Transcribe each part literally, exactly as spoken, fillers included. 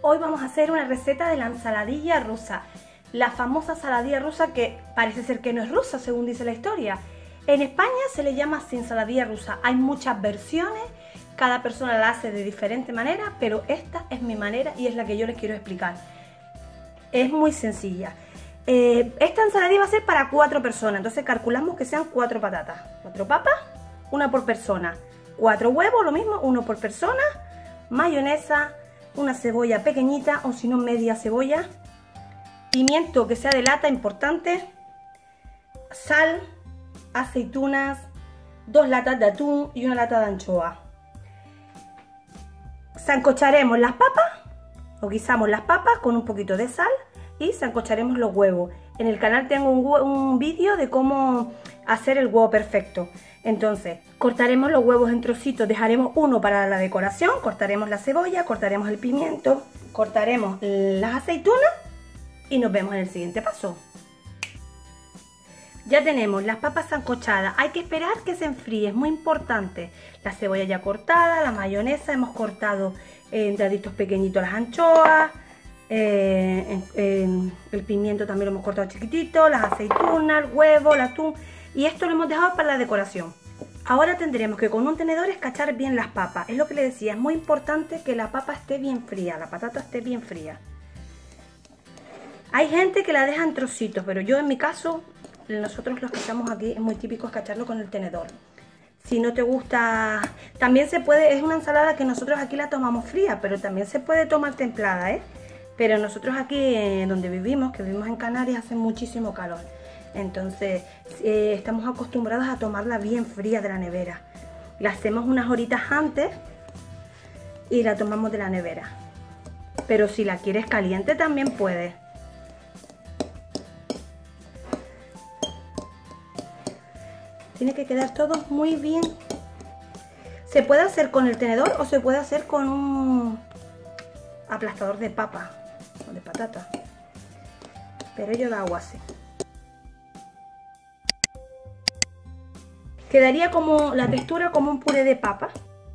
Hoy vamos a hacer una receta de la ensaladilla rusa. La famosa ensaladilla rusa que parece ser que no es rusa, según dice la historia. En España se le llama así ensaladilla rusa. Hay muchas versiones, cada persona la hace de diferente manera, pero esta es mi manera y es la que yo les quiero explicar. Es muy sencilla. Eh, esta ensaladilla va a ser para cuatro personas, entonces calculamos que sean cuatro patatas. Cuatro papas, una por persona. Cuatro huevos, lo mismo, uno por persona. Mayonesa, una cebolla pequeñita o si no media cebolla. Pimiento que sea de lata, importante. Sal, aceitunas, dos latas de atún y una lata de anchoa. Sancocharemos las papas o guisamos las papas con un poquito de sal y sancocharemos los huevos. En el canal tengo un, un vídeo de cómo hacer el huevo perfecto. Entonces, cortaremos los huevos en trocitos, dejaremos uno para la decoración, cortaremos la cebolla, cortaremos el pimiento, cortaremos las aceitunas y nos vemos en el siguiente paso. Ya tenemos las papas sancochadas, hay que esperar que se enfríe, es muy importante. La cebolla ya cortada, la mayonesa, hemos cortado en daditos pequeñitos las anchoas, eh, en, en, el pimiento también lo hemos cortado chiquitito, las aceitunas, el huevo, el atún, y esto lo hemos dejado para la decoración. Ahora tendremos que con un tenedor escachar bien las papas, es lo que le decía, es muy importante que la papa esté bien fría, la patata esté bien fría. Hay gente que la deja en trocitos, pero yo en mi caso, nosotros los que estamos aquí, es muy típico escacharlo con el tenedor. Si no te gusta, también se puede, es una ensalada que nosotros aquí la tomamos fría, pero también se puede tomar templada, ¿eh? Pero nosotros aquí eh, donde vivimos, que vivimos en Canarias, hace muchísimo calor. Entonces eh, estamos acostumbrados a tomarla bien fría de la nevera. La hacemos unas horitas antes y la tomamos de la nevera. Pero si la quieres caliente también puedes. Tiene que quedar todo muy bien. Se puede hacer con el tenedor o se puede hacer con un aplastador de papa o de patata. Pero yo lo hago así. Quedaría como la textura como un puré de papa.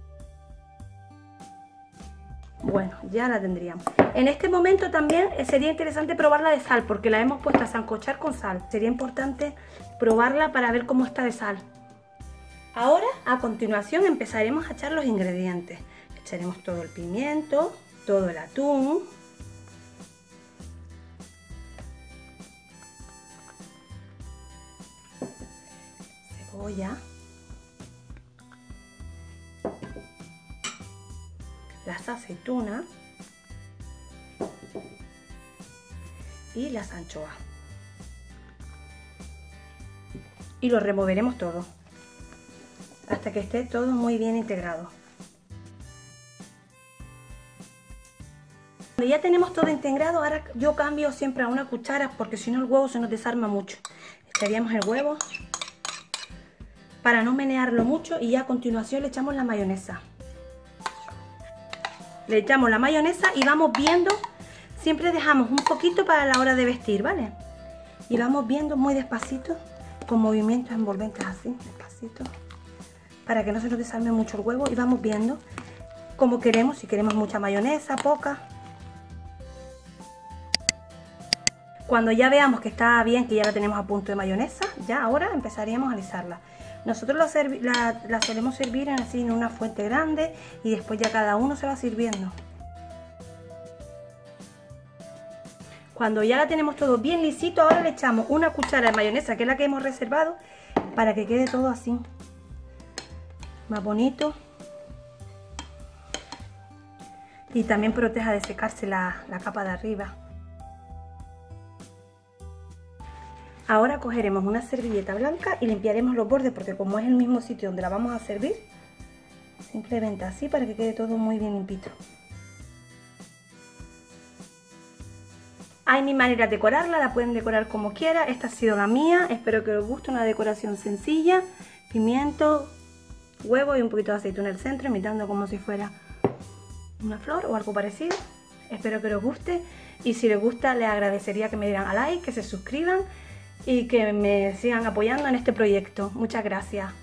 Bueno, ya la tendríamos. En este momento también sería interesante probarla de sal, porque la hemos puesto a sancochar con sal. Sería importante probarla para ver cómo está de sal. Ahora, a continuación, empezaremos a echar los ingredientes. Echaremos todo el pimiento, todo el atún, cebolla, las aceitunas y las anchoas. Y lo removeremos todo hasta que esté todo muy bien integrado. Cuando ya tenemos todo integrado, ahora yo cambio siempre a una cuchara porque si no el huevo se nos desarma mucho. Echaríamos el huevo para no menearlo mucho y ya a continuación le echamos la mayonesa. Le echamos la mayonesa y vamos viendo, siempre dejamos un poquito para la hora de vestir, ¿vale? Y vamos viendo muy despacito, con movimientos envolventes así, despacito, para que no se nos desarme mucho el huevo y vamos viendo como queremos, si queremos mucha mayonesa, poca. Cuando ya veamos que está bien, que ya la tenemos a punto de mayonesa, ya ahora empezaríamos a alisarla. Nosotros la, la, la solemos servir en, así, en una fuente grande y después ya cada uno se va sirviendo. Cuando ya la tenemos todo bien lisito, ahora le echamos una cuchara de mayonesa, que es la que hemos reservado, para que quede todo así, más bonito. Y también proteja de secarse la, la capa de arriba. Ahora cogeremos una servilleta blanca y limpiaremos los bordes porque como es el mismo sitio donde la vamos a servir, simplemente así para que quede todo muy bien limpito. Hay mil maneras de decorarla, la pueden decorar como quiera. Esta ha sido la mía, espero que os guste, una decoración sencilla. Pimiento, huevo y un poquito de aceituna en el centro, imitando como si fuera una flor o algo parecido. Espero que os guste y si les gusta les agradecería que me dieran a like, que se suscriban y que me sigan apoyando en este proyecto. Muchas gracias.